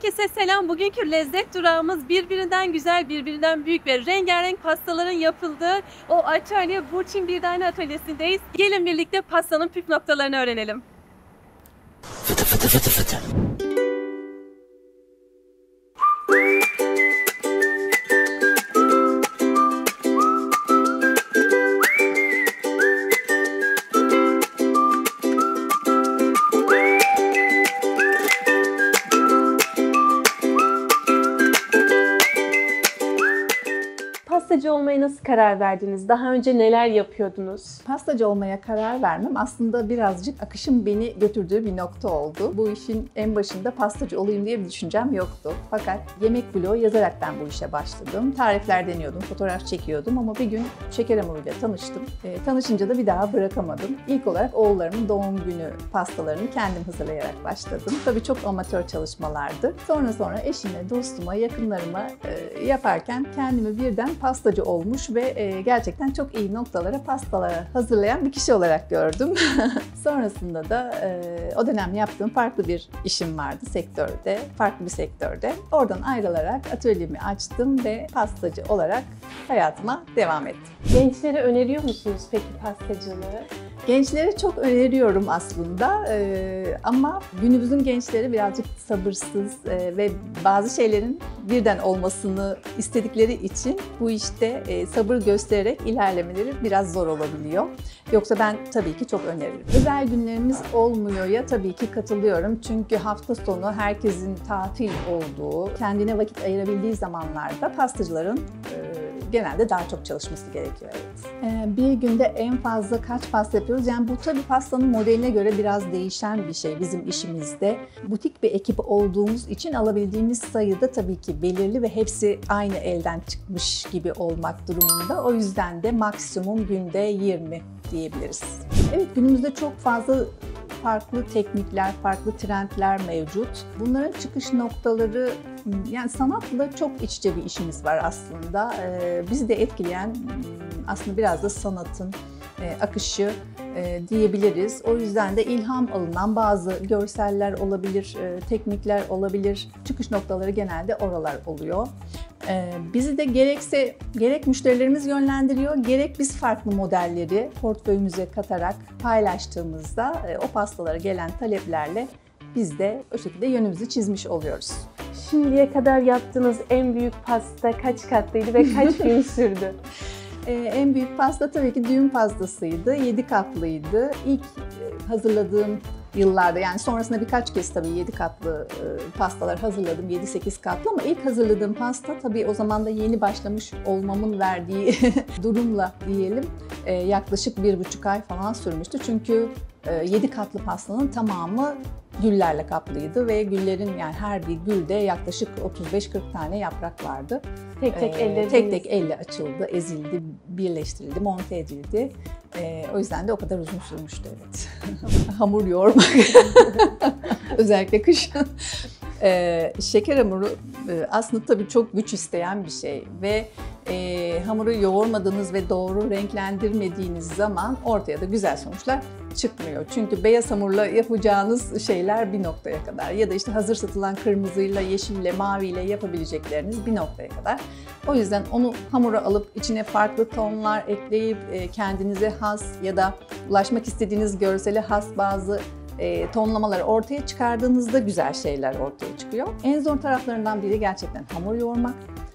Herkese selam. Bugünkü lezzet durağımız birbirinden güzel, birbirinden büyük ve rengarenk pastaların yapıldığı o atölye Burçin Birdane Atölyesi'ndeyiz. Gelin birlikte pastanın püf noktalarını öğrenelim. Fıtı fıtı fıtı fıtı. Pastacı olmaya nasıl karar verdiniz? Daha önce neler yapıyordunuz? Pastacı olmaya karar vermem aslında birazcık akışın beni götürdüğü bir nokta oldu. Bu işin en başında pastacı olayım diye bir düşüncem yoktu. Fakat yemek bloğu yazarak ben bu işe başladım. Tarifler deniyordum, fotoğraf çekiyordum ama bir gün şeker hamuruyla tanıştım. Tanışınca da bir daha bırakamadım. İlk olarak oğullarımın doğum günü pastalarını kendim hazırlayarak başladım. Tabii çok amatör çalışmalardı. Sonra eşime, dostuma, yakınlarıma yaparken kendimi birden pastacı olmuş ve gerçekten çok iyi noktalara pastalar hazırlayan bir kişi olarak gördüm. Sonrasında da o dönem yaptığım farklı bir işim vardı sektörde, farklı bir sektörde. Oradan ayrılarak atölyemi açtım ve pastacı olarak hayatıma devam ettim. Gençlere öneriyor musunuz peki pastacılığı? Gençlere çok öneriyorum aslında ama günümüzün gençleri birazcık sabırsız ve bazı şeylerin birden olmasını istedikleri için bu işte sabır göstererek ilerlemeleri biraz zor olabiliyor. Yoksa ben tabii ki çok öneririm. Özel günlerimiz olmuyor ya tabii ki katılıyorum çünkü hafta sonu herkesin tatil olduğu, kendine vakit ayırabildiği zamanlarda pastacıların genelde daha çok çalışması gerekiyor. Evet. Bir günde en fazla kaç pasta yapıyoruz? Yani bu tabii pastanın modeline göre biraz değişen bir şey bizim işimizde. Butik bir ekip olduğumuz için alabildiğimiz sayıda tabii ki belirli ve hepsi aynı elden çıkmış gibi olmak durumunda. O yüzden de maksimum günde 20 diyebiliriz. Evet, günümüzde çok fazla farklı teknikler, farklı trendler mevcut. Bunların çıkış noktaları, yani sanatla çok iç içe bir işimiz var aslında. Bizi de etkileyen aslında biraz da sanatın akışı diyebiliriz. O yüzden de ilham alınan bazı görseller olabilir, teknikler olabilir. Çıkış noktaları genelde oralar oluyor. Bizi de gerek müşterilerimiz yönlendiriyor, gerek biz farklı modelleri portföyümüze katarak paylaştığımızda o pastalara gelen taleplerle biz de o şekilde yönümüzü çizmiş oluyoruz. Şimdiye kadar yaptığınız en büyük pasta kaç katlıydı ve kaç gün sürdü? En büyük pasta tabii ki düğün pastasıydı. 7 katlıydı. İlk hazırladığım yıllarda, yani sonrasında birkaç kez tabii 7 katlı pastalar hazırladım, 7-8 katlı, ama ilk hazırladığım pasta tabii o zaman da yeni başlamış olmamın verdiği durumla diyelim yaklaşık 1,5 ay falan sürmüştü. Çünkü 7 katlı pastanın tamamı güllerle kaplıydı ve güllerin, yani her bir gülde yaklaşık 35-40 tane yaprak vardı. Tek tek elle açıldı, ezildi, birleştirildi, monte edildi. O yüzden de o kadar uzun sürmüştü, evet. Hamur yoğurmak, özellikle kışın. Şeker hamuru aslında tabii çok güç isteyen bir şey ve hamuru yoğurmadığınız ve doğru renklendirmediğiniz zaman ortaya da güzel sonuçlar çıkmıyor. Çünkü beyaz hamurla yapacağınız şeyler bir noktaya kadar ya da işte hazır satılan kırmızıyla, yeşille, maviyle yapabilecekleriniz bir noktaya kadar. O yüzden onu hamura alıp içine farklı tonlar ekleyip kendinize has ya da ulaşmak istediğiniz görsele has bazı tonlamaları ortaya çıkardığınızda güzel şeyler ortaya çıkıyor. En zor taraflarından biri gerçekten hamur yoğurmak.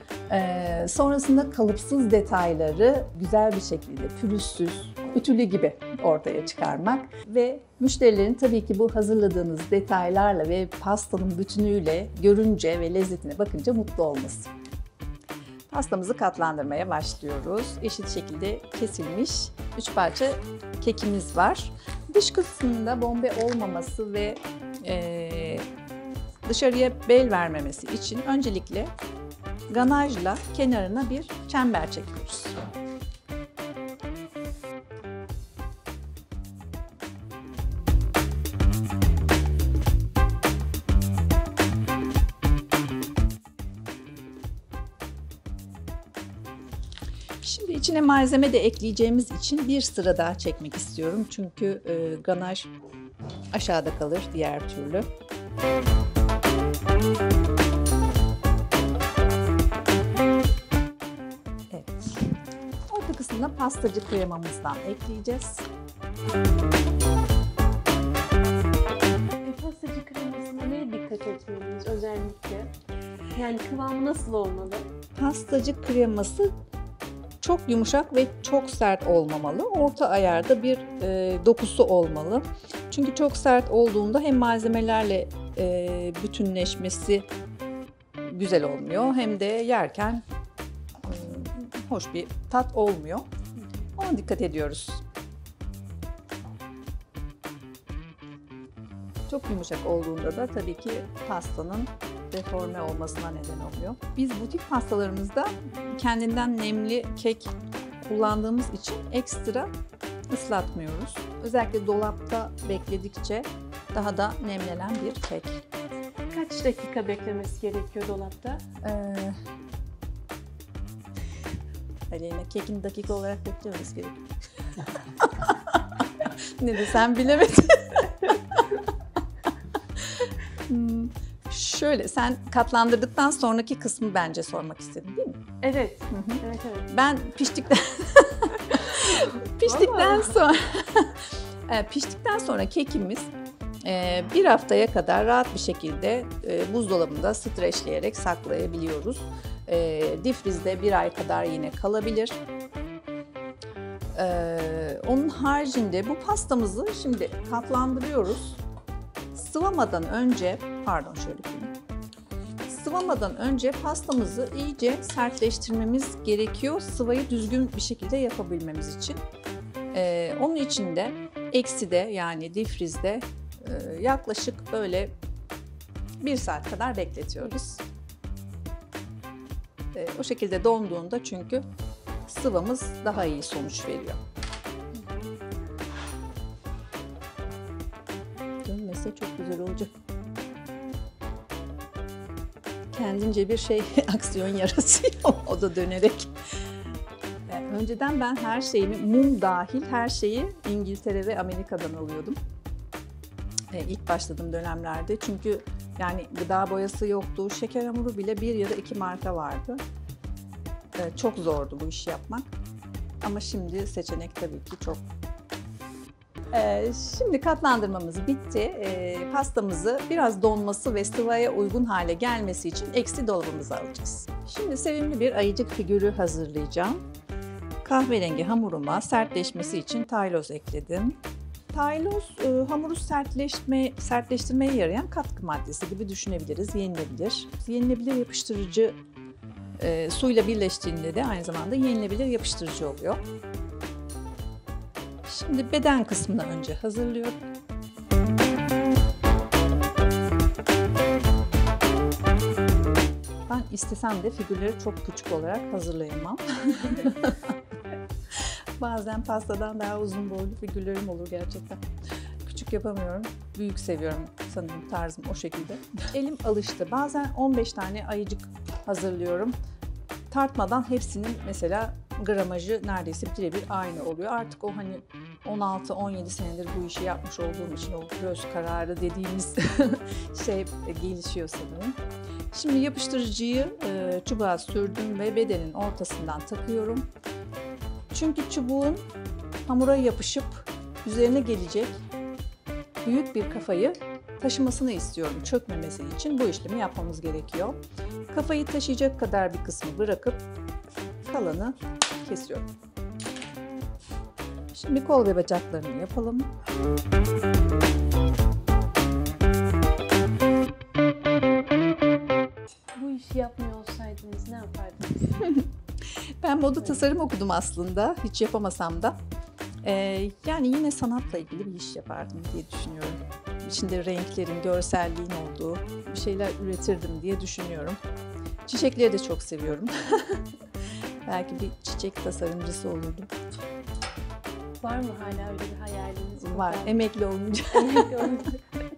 Sonrasında kalıpsız detayları güzel bir şekilde pürüzsüz, ütülü gibi ortaya çıkarmak ve müşterilerin tabii ki bu hazırladığınız detaylarla ve pastanın bütünüyle görünce ve lezzetine bakınca mutlu olması. Pastamızı katlandırmaya başlıyoruz. Eşit şekilde kesilmiş 3 parça kekimiz var. Dış kısmında bombe olmaması ve dışarıya bel vermemesi için öncelikle ganajla kenarına bir çember çekiyoruz. Şimdi içine malzeme de ekleyeceğimiz için bir sıra daha çekmek istiyorum. Çünkü ganaj aşağıda kalır diğer türlü. Evet. Orta kısmına pastacı kremamızdan ekleyeceğiz. Pastacı kremasına neye dikkat etmeliyiz özellikle? Yani kıvamı nasıl olmalı? Pastacı kreması çok yumuşak ve çok sert olmamalı. Orta ayarda bir dokusu olmalı. Çünkü çok sert olduğunda hem malzemelerle bütünleşmesi güzel olmuyor hem de yerken hoş bir tat olmuyor. Ona dikkat ediyoruz. Çok yumuşak olduğunda da tabii ki pastanın deforme olmasına neden oluyor. Biz butik pastalarımızda kendinden nemli kek kullandığımız için ekstra ıslatmıyoruz. Özellikle dolapta bekledikçe daha da nemlenen bir kek. Kaç dakika beklemesi gerekiyor dolapta? Aleyna, kekin dakika olarak beklememiz gerekiyor. Ne desem bilemedim. Şöyle, sen katlandırdıktan sonraki kısmı bence sormak istedin değil mi? Evet. Hı hı. Evet. Ben piştikten piştikten sonra kekimiz bir haftaya kadar rahat bir şekilde buzdolabında streçleyerek saklayabiliyoruz. Difrizde bir ay kadar yine kalabilir. Onun haricinde bu pastamızı şimdi katlandırıyoruz. Sıvamadan önce, sıvamadan önce pastamızı iyice sertleştirmemiz gerekiyor sıvayı düzgün bir şekilde yapabilmemiz için. Onun için de ekside, yani difrizde yaklaşık böyle 1 saat kadar bekletiyoruz. O şekilde donduğunda çünkü sıvamız daha iyi sonuç veriyor. Dönmese çok güzel olacak. Kendince bir aksiyon yaratıyor o da dönerek. Önceden ben her şeyimi, mum dahil her şeyi İngiltere ve Amerika'dan alıyordum. İlk başladığım dönemlerde, çünkü yani gıda boyası yoktu, şeker hamuru bile 1 ya da 2 marka vardı. Çok zordu bu işi yapmak. Ama şimdi seçenek tabii ki çok. Şimdi katlandırmamız bitti. Pastamızı biraz donması ve sıvaya uygun hale gelmesi için eksi dolabımıza alacağız. Şimdi sevimli bir ayıcık figürü hazırlayacağım. Kahverengi hamuruma sertleşmesi için tayloz ekledim. Tayloz hamuru sertleştirmeye yarayan katkı maddesi gibi düşünebiliriz, yenilebilir. Yenilebilir yapıştırıcı suyla birleştiğinde de aynı zamanda yenilebilir yapıştırıcı oluyor. Şimdi beden kısmını önce hazırlıyorum. Ben istesem de figürleri çok küçük olarak hazırlayamam. Bazen pastadan daha uzun boylu figürlerim olur gerçekten. Küçük yapamıyorum, büyük seviyorum sanırım, tarzım o şekilde. Elim alıştı. Bazen 15 tane ayıcık hazırlıyorum. Tartmadan hepsinin mesela gramajı neredeyse birebir aynı oluyor. Artık o hani 16-17 senedir bu işi yapmış olduğum için o göz kararı dediğimiz gelişiyor sanırım. Şimdi yapıştırıcıyı çubuğa sürdüm ve bedenin ortasından takıyorum. Çünkü çubuğun hamura yapışıp üzerine gelecek büyük bir kafayı taşımasını istiyorum. Çökmemesi için bu işlemi yapmamız gerekiyor. Kafayı taşıyacak kadar bir kısmı bırakıp kalanı kesiyorum. Şimdi kol ve bacaklarını yapalım. Bu işi yapmıyor olsaydınız ne yapardınız? Ben moda tasarım okudum aslında, hiç yapamasam da. Yani yine sanatla ilgili bir iş yapardım diye düşünüyorum. İçinde renklerin, görselliğin olduğu bir şeyler üretirdim diye düşünüyorum. Çiçekleri de çok seviyorum. Belki bir çiçek tasarımcısı olurdum. Var mı hala öyle bir hayaliniz? Var, emekli olunca. Emekli olunca.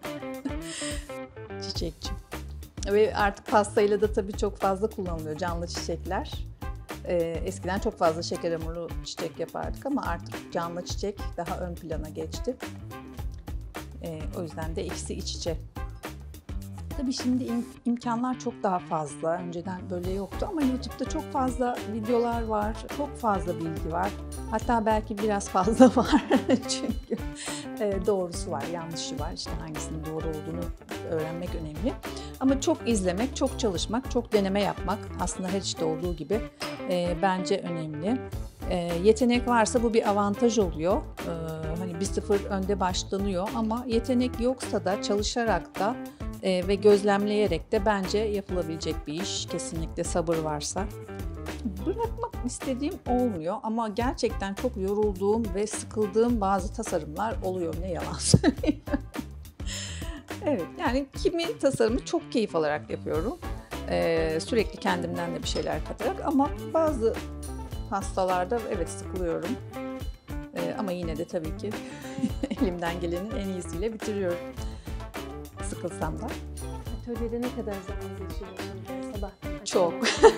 Çiçekçi. Ve artık pastayla da tabii çok fazla kullanılıyor canlı çiçekler. Eskiden çok fazla şeker hamurlu çiçek yapardık ama artık canlı çiçek daha ön plana geçti. O yüzden de ikisi iç içe. Tabii şimdi imkanlar çok daha fazla. Önceden böyle yoktu ama YouTube'da çok fazla videolar var, çok fazla bilgi var. Hatta belki biraz fazla var çünkü doğrusu var, yanlışı var. İşte hangisinin doğru olduğunu öğrenmek önemli. Ama çok izlemek, çok çalışmak, çok deneme yapmak aslında her işte olduğu gibi bence önemli. Yetenek varsa bu bir avantaj oluyor. Hani 1-0 önde başlanıyor ama yetenek yoksa da çalışarak da ve gözlemleyerek de bence yapılabilecek bir iş. Kesinlikle sabır varsa. Bırakmak istediğim olmuyor ama gerçekten çok yorulduğum ve sıkıldığım bazı tasarımlar oluyor, ne yalan söyleyeyim. Evet, yani kimi tasarımı çok keyif alarak yapıyorum. Sürekli kendimden de bir şeyler katarak ama bazı hastalarda evet sıkılıyorum. Ama yine de tabii ki elimden gelenin en iyisiyle bitiriyorum. Sıkılsam da. Atölyede ne kadar zaman geçiriyorsunuz sabahtan? Çok.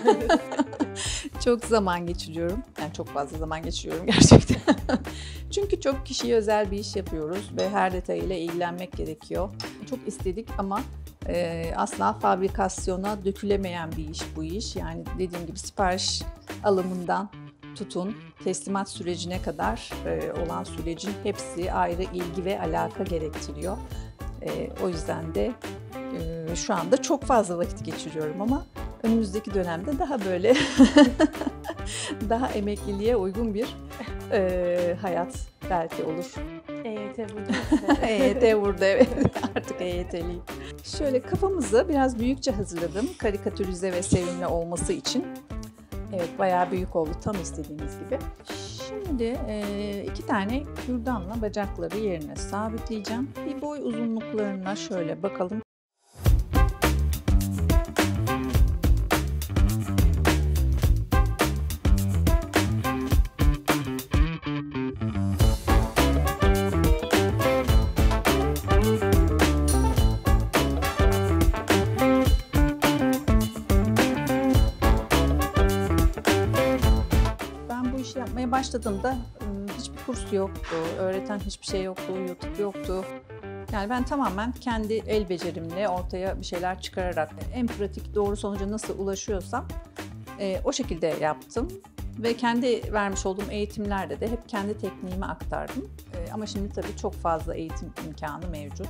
Çok zaman geçiriyorum. Yani çok fazla zaman geçiriyorum gerçekten. Çünkü çok kişiye özel bir iş yapıyoruz ve her detayıyla ilgilenmek gerekiyor. Çok istedik ama asla fabrikasyona dökülemeyen bir iş bu iş. Yani dediğim gibi sipariş alımından tutun teslimat sürecine kadar olan sürecin hepsi ayrı ilgi ve alaka gerektiriyor. O yüzden de şu anda çok fazla vakit geçiriyorum ama önümüzdeki dönemde daha böyle daha emekliliğe uygun bir hayat belki olur. EYT burada. EYT burada, evet. Artık EYT'liyim. Şöyle kafamızı biraz büyükçe hazırladım. Karikatürize ve sevimli olması için. Evet, bayağı büyük oldu. Tam istediğimiz gibi. Şimdi 2 tane kürdanla bacakları yerine sabitleyeceğim. Bir boy uzunluklarına şöyle bakalım. Yapmaya başladığımda hiçbir kurs yoktu, öğreten hiçbir şey yoktu, YouTube yoktu. Yani ben tamamen kendi el becerimle ortaya bir şeyler çıkararak en pratik doğru sonuca nasıl ulaşıyorsam o şekilde yaptım. Ve kendi vermiş olduğum eğitimlerde de hep kendi tekniğimi aktardım. Ama şimdi tabii çok fazla eğitim imkanı mevcut.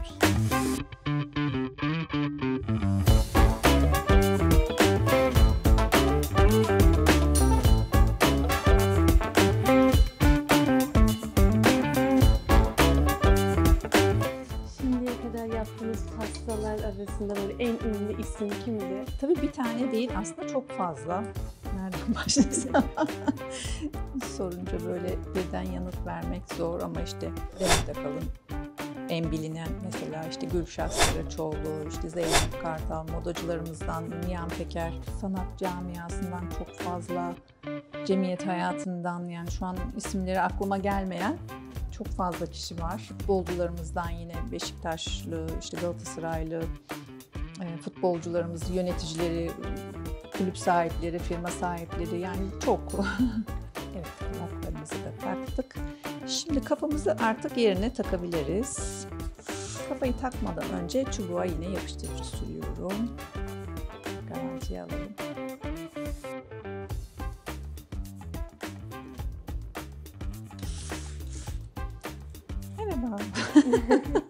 Yaptığınız pastalar arasında böyle en ünlü isim kimdi? Tabii bir tane değil, aslında çok fazla. Nereden başlasam? Sorunca böyle birden yanıt vermek zor ama işte Demet Akalın en bilinen mesela işte Gülşah Saraçoğlu, işte Zeynep Kartal, modacılarımızdan Nihan Peker, sanat camiasından çok fazla, cemiyet hayatından, yani şu an isimleri aklıma gelmeyen çok fazla kişi var. Futbolcularımızdan yine Beşiktaşlı, işte Galatasaraylı futbolcularımız, yöneticileri, kulüp sahipleri, firma sahipleri, yani çok. Evet, kulaklarımızı da taktık. Şimdi kafamızı artık yerine takabiliriz. Kafayı takmadan önce çubuğa yine yapıştırıcı sürüyorum. Garantiye alalım. Merhaba.